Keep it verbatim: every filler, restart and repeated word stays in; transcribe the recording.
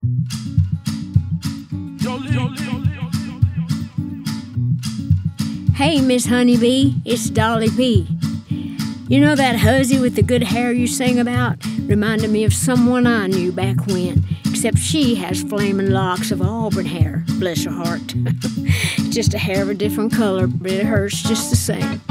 Hey, Miss Honeybee, it's Dolly P. You know that hussy with the good hair you sing about? Reminded me of someone I knew back when, except she has flaming locks of auburn hair, bless her heart. Just a hair of a different color, but it hurts just the same.